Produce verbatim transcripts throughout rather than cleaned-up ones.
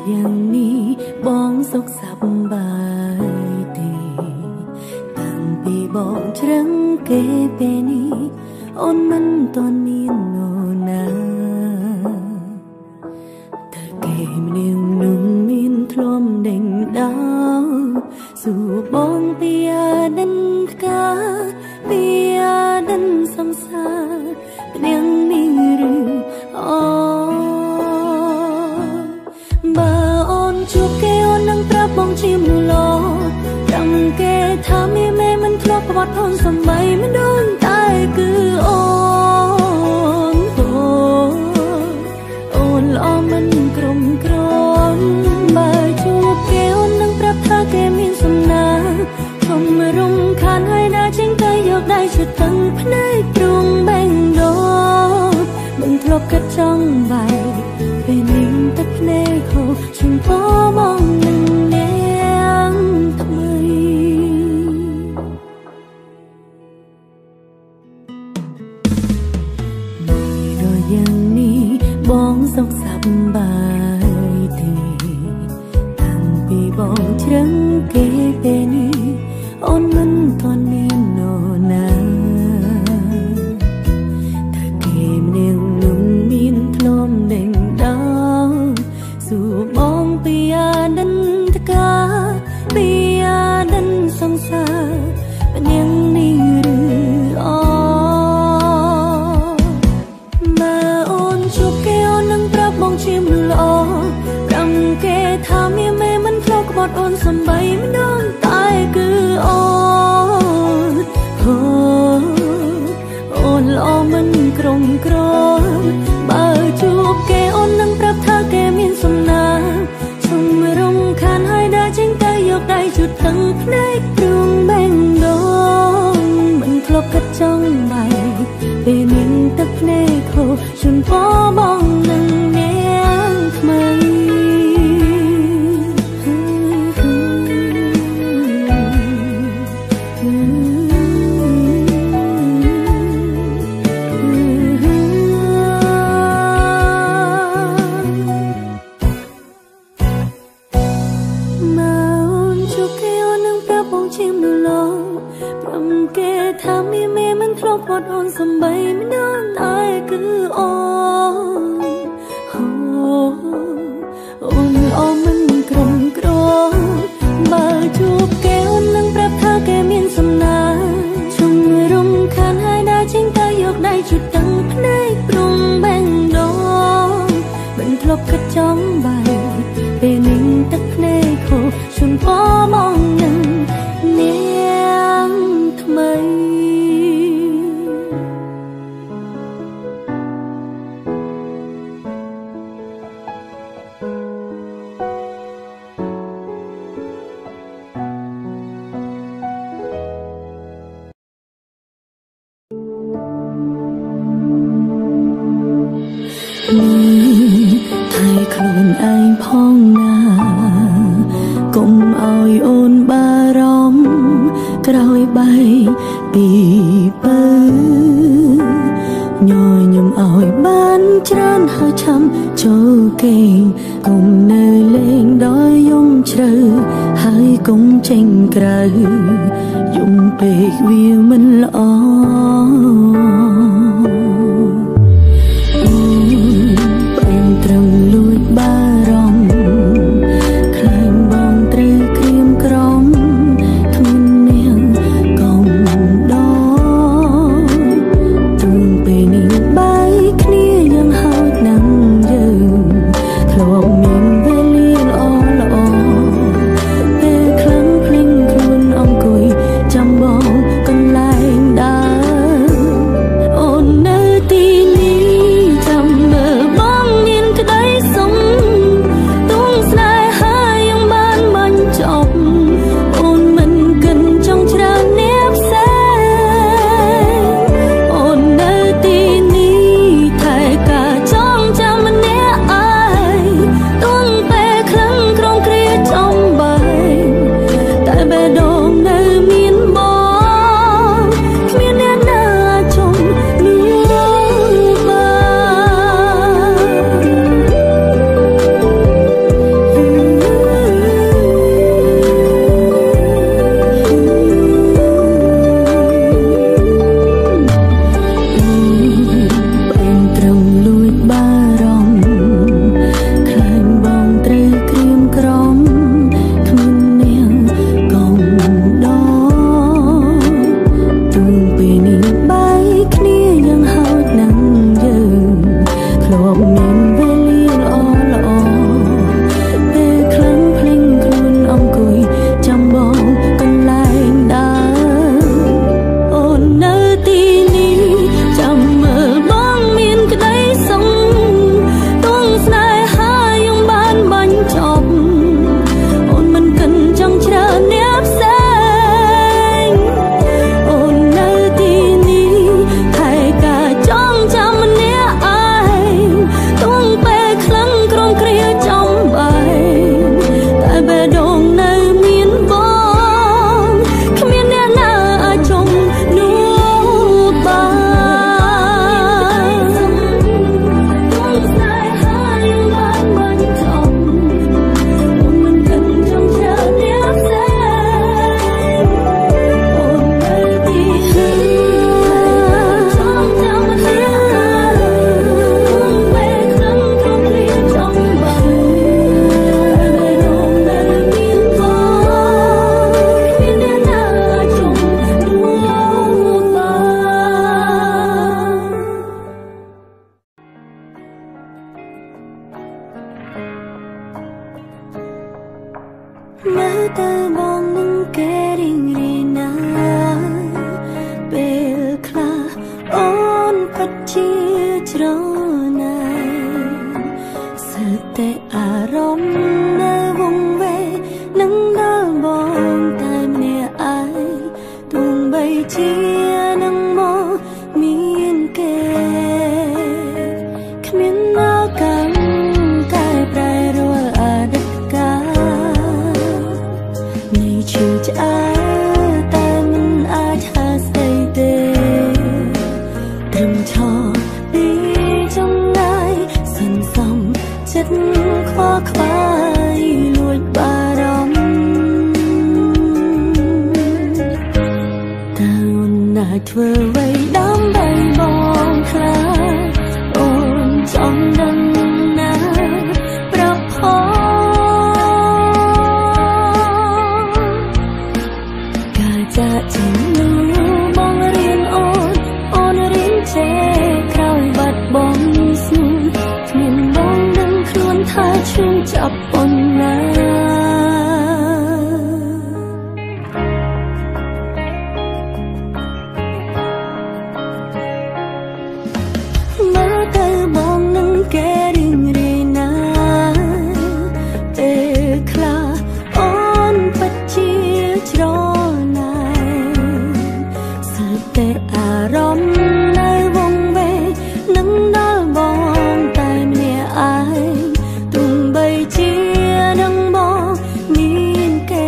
យ៉ាងនេះបងសុខសប្បាយទេតាំងពីបងច្រឹងគេពេលនេះអូនមិនទាន់មាននរណាតែគេម្នាក់នោះមានធ្លុំដេញដោសួរបងពីអាដិនថ្កាពីអាដិនសំសាម្នាក់នេះឬអូបើអូនជួបគេអូននឹងប្រាប់បងជាមនុស្សល្អចាំគេថាមេមេមិនធ្លាប់ប្រវត្តិអូនសំបីមិនដូចតែគឺអូនអូនល្អមិនក្រុមក្រំបើជួបគេអូននឹងប្រាប់ថាគេមានសំណាធំរំខានហើយដើរចេញទៅយកដៃជិតទាំងភ្នែកទ្រង់បែងដោមិនធ្លាប់កាត់ចង់បែកពេលនេះទឹកភ្នែកហូរជិះពោមកនឹងនាងថ្មីមួយរយយ៉ាងនេះបងសុខសប្បាយទេតាំងពីបងច្រឹងគេពេលនេះអូនមិនទាន់មាននរណាតែគេម្នាក់នោះមានធ្លុំដេញដោសួរបងពីអាដិនថ្កាពីអាដិនសង្សារម្នាក់នេះឬអូបើអូនជួបគេអូននឹងប្រាប់បងជាមនុស្សល្អប្រាំគេថាមេមេមិនធ្លាប់ក្បត់អូនសំបីមិនដូចតែគឺអូនអូនល្អមិនក្រុមក្រំបើជួបគេអូននឹងប្រាប់ថាគេមានសំណាជុំរំខានហើយដើរចេញទៅយកដៃជូតទាំងភ្នែកទ្រង់បែងដោមិនធ្លាប់កាត់ចង់បែកពេលនេះទឹកភ្នែកហូរជូនពោបងនឹងនាងថ្មីថាមេមេមិនធ្លាប់គាត់អូនសំបីមិនដឹងតែគឺអូនអូនអូនមិនក្រុមក្រំបើជួបគេអូននឹងប្រាប់ថាគេមានសំណាជុំរំខានហើយដើរចេញទៅយកដៃជិតទាំងភ្នែកទ្រង់បែងដោមិនធ្លាប់កាត់ចង់បែកពេលនេះទឹកភ្នែកហូរជូនពោមកនឹងនាងថ្មីថៃខ្លួនឯងផងណាកុំឲ្យអូនបារម្ភក្រោយបែកពីបើញញឹមឲ្យបានច្រើនហើយឆាំចូលគេងកុំនៅលេងដល់យំជ្រៅហើយកុំចេញក្រៅយំពេកវាមិនល្អមើលទៅបងនឹងគេរីងរាយណាស់ពេលខ្លះអូនពិតជាច្រណែស្ទើរតែអារម្មណ៍នៅវង្វេងនឹងដល់បងតែម្នាក់ឯងទោះបីជានឹងមកមានគេគ្មាននៅកាន់កែប្រែរាល់អតីតកាលនៃឈឺឆ្អែតតែមិនអាចហាស្ដីទេត្រឹមឈរពីចម្ងាយសន្សំចិត្តខ្វល់ខ្វាយលួចបារម្ភតើអូនអាចធ្វើអ្វីដើម្បីបងខ្លាចអូនចង់ដឹងណាប្រផការចាក់ចេញនោះបងរៀនអូនអូនរៀនចេះក្រោយបាត់បង់ស្នូលគ្មានបងដឹងខ្លួនថាឈឺចាប់ប៉ុណ្ណាមើលទៅបងនឹងគេរីងរាយណាស់ពេលខ្លះអូនពិតជាច្រណែស្ទើរតែអារម្មណ៍នៅវង្វេងនឹងដល់បងតែម្នាក់ឯងទោះបីជានឹងមកមានគេ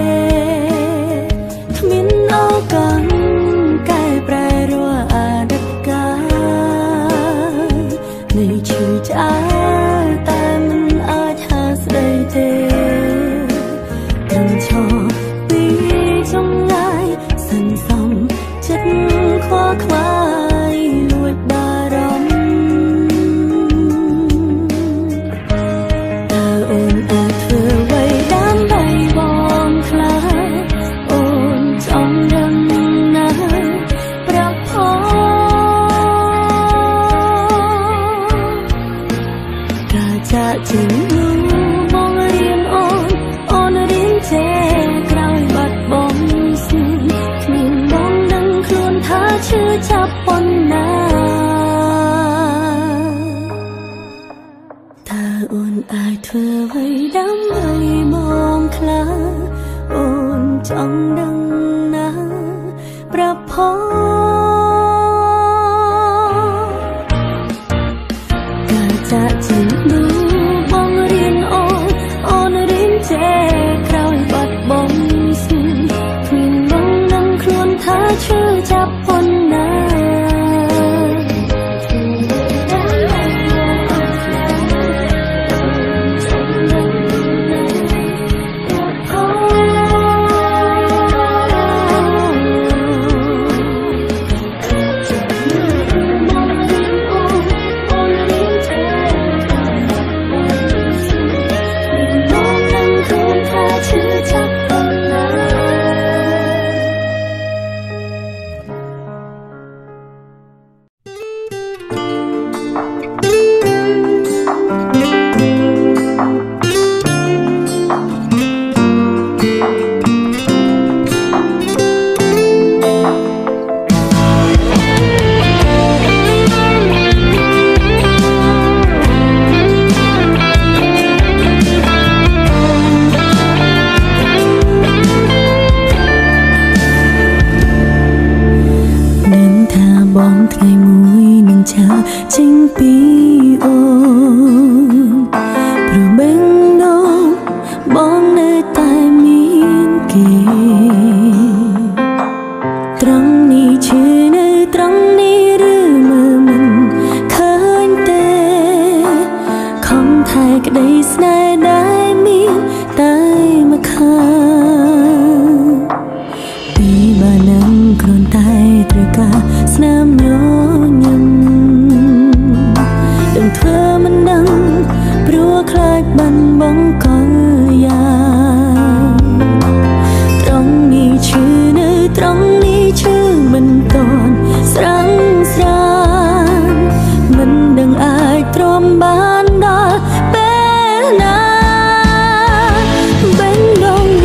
គ្មានឱកាសកែប្រែរាល់អតីតកាលនៃឈឺឆ្អែតតែមិនអាចហាស្ដីទេត្រឹមឈរពីចម្ងាយសន្សំចិត្តខ្វល់ខ្វាយលួចបារម្ភតើអូនអាចធ្វើអ្វីដើម្បីបងខ្លាចអូនចង់ដឹងណាប្រផការចាក់ចេញនោះបងរៀនអូនអូនរៀនចេះក្រោយបាត់បង់ស្នូលគ្មានបងដឹងខ្លួនថាឈឺចាប់ប៉ុណ្ណាតើអូនអាចធ្វើអ្វីដើម្បីបងខ្លាចអូនចង់ដឹងណាប្រផការចាក់ចេញនោះបងរៀនអូនអូនរៀនចេះក្រោយបាត់បង់ស្នូលគ្មានបងដឹងខ្លួនថាឈឺចាប់ប៉ុណ្ណាបងថ្ងៃមួយនឹងចាចេញពីអូនព្រោះបេងដូងបងនៅតែមានគេត្រង់នេះឈឺនៅត្រង់នេះឬមើលមិនឃើញទេខំថែក្តីស្នេហ៍ដែលមានតែមកខាងពីបាននឹងគ្រាន់តែត្រូវការស្នាមញញឹមដឹងធ្វើមិនដឹងព្រោះខ្លាចបាត់បង់កលយ៉ាងត្រង់នេះឈឺនៅត្រង់នេះឈឺមិនតន់ស្រាំងស្រានមិនដឹងអាចទ្រាំបានដល់ពេលណាបេងដូង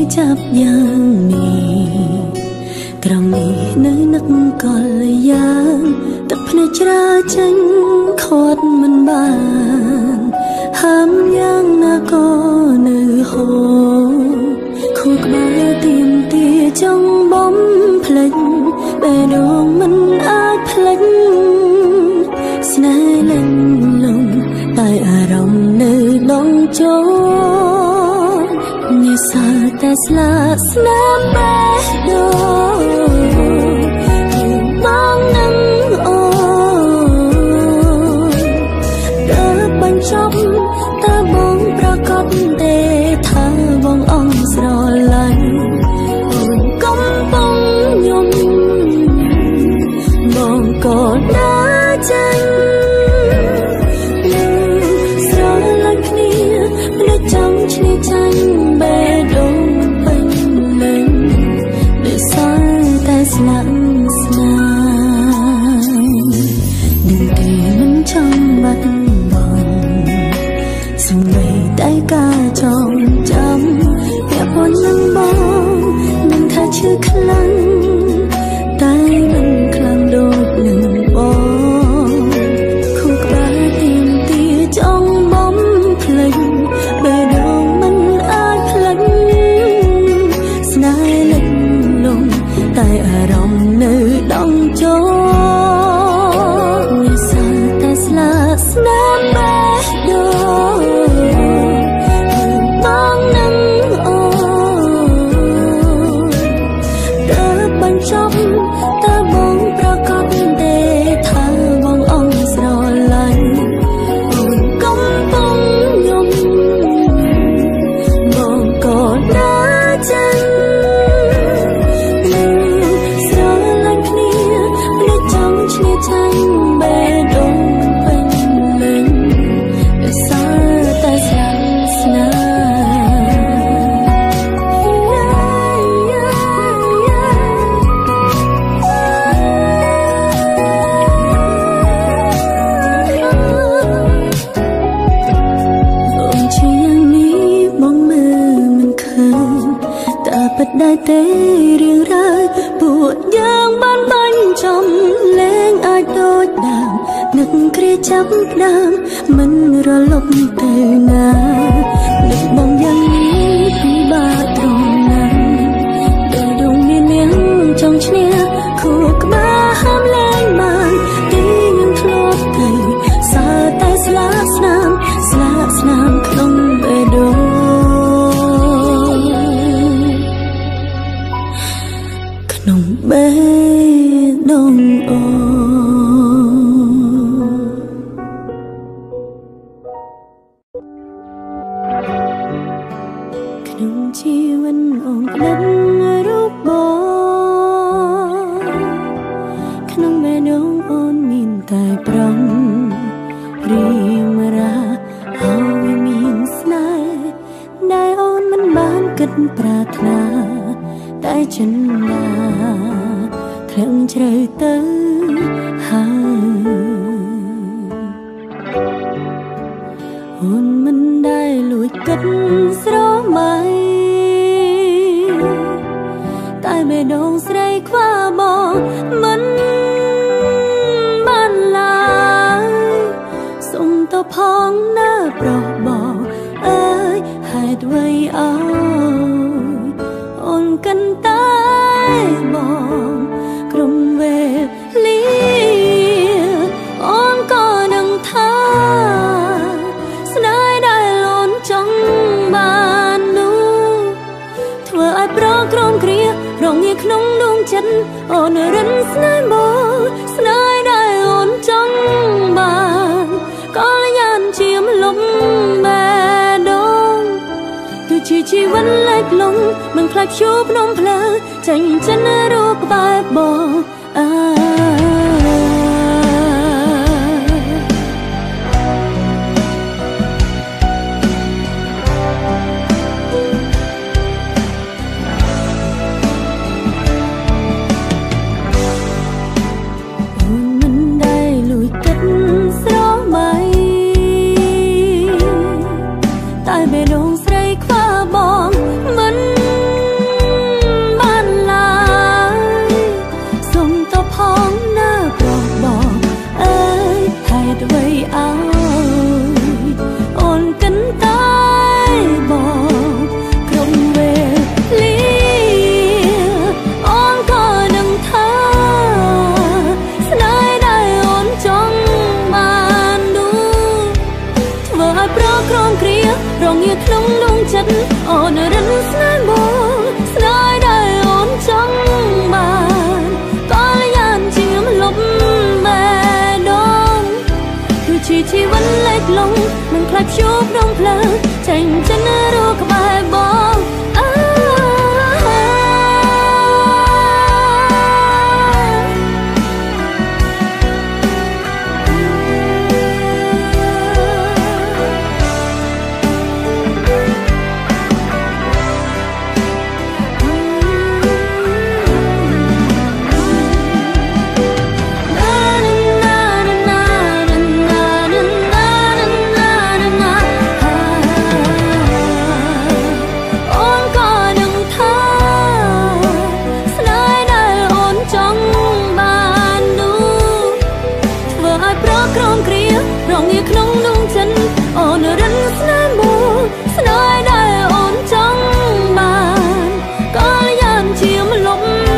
ចាប់យ៉ាងនេះក្រំនេះនៅនឹកកលយ៉ាងទឹកភ្នែកច្រាចេញខាត់មិនបានហាមយ៉ាងណាក៏នៅហូរខួរក្បាលទៀមទាចង់បំភ្លេចបេះដូងមិនអាចភ្លេចស្នេហ៍លិញលងតែអារម្មណ៍នៅដងចូលនេះសល់តែស្លាកស្នាមបេះដូងបងនឹងអូនដើរបញ្ចប់តើបងប្រកបទេថាបងអងស្រឡាញ់អូនកំពុងញញបងក៏ដើរចេញស្រឡាញ់គ្នាព្រោះចង់ឈ្នះចាញ់បេះដូងពេញលេងដោយសារតែស្លាប់ស្នាមនឹងគេមិនចង់បាត់បង់សំបីតែការចងចាំពាក់ព័ន្ធនឹងបងនឹងថាឈឺខ្លាំងតែមិនខ្លាំងដូចនឹងបងខួរក្បាលទៀមទាចង់បំភ្លេចបេះដូងមិនអាចភ្លេចស្នេហ៍លិចលងតែអារម្មណ៍នៅដងចូលនេះសល់តែស្លាកស្នាមបេះដូងបងនឹងអូនដើរបញ្ចប់តើបងប្រកបទេថាបងអងស្រឡាញ់អូនកំពុងញញបងក៏ដើរចេញស្រឡាញ់គ្នាព្រោះចង់ឈ្នះចាញ់បេះដូងពេញលេងដោយសារតែស្លាប់ស្នាមពិតដែរទេរៀងរ៉ាវពួកយើងបានបាញ់ចំលែងអាចដូចដើមនឹកគ្រាចាប់ដើមមិនរលប់ទៅណានឹកបងយ៉ាងនេះពិបាកត្រង់ណាដែលដងមាននាងចង់ឈ្នះខួរក្បាលហាមលែងបានទីនឹងធ្លាប់ទៅសើតែស្លាកស្នាមស្លាកស្នាមក្នុងបេះដូងក្នុងបេះដូងអូក្នុងជីវិតអូនក្លិនរូបបងក្នុងបេះដូងអូនមានតែប្រំរៀមរាហើយមានស្នេហ៍ដែលអូនមិនបានគិតប្រាថ្នាតែចិនណាធ្លាក់ជ្រៅទៅហើយអូនមិនដែលលួចគិតស្រមៃតែបេះដូងស្រីខ្វះបងមិនបានឡើយសុំទៅផងណាប្រុសបងអើយហេតុអ្វីអើយអូនកាន់តែបងក្រុមវេលាអូនក៏នឹងថាស្នេហ៍ដែលអូនចង់បាននោះធ្វើឲ្យប្រក្រមគ្រារងាក្នុងដួងចិត្តអូនរិនស្នេហ៍បងស្នេហ៍ដែលអូនចង់បានក៏យ៉ាងជាមលំបេះដូងគឺជាជីវិតលិចលង់មិនខ្លាចជួបភ្នំភ្លើចេញចិនរូបក្បែរបងអើអូនមិនដែលលួចគិតស្រមៃតែបេះដូងស្រីខ្វះបងមិនខ្លាចជួបនងផ្លូវចេញចិនរកក្បែរបងអើ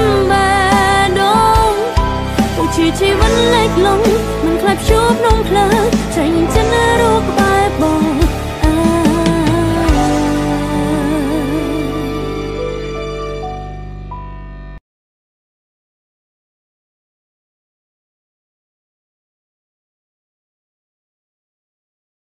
ชีวิตเล็กลงมันคล้ายជួบนงเพล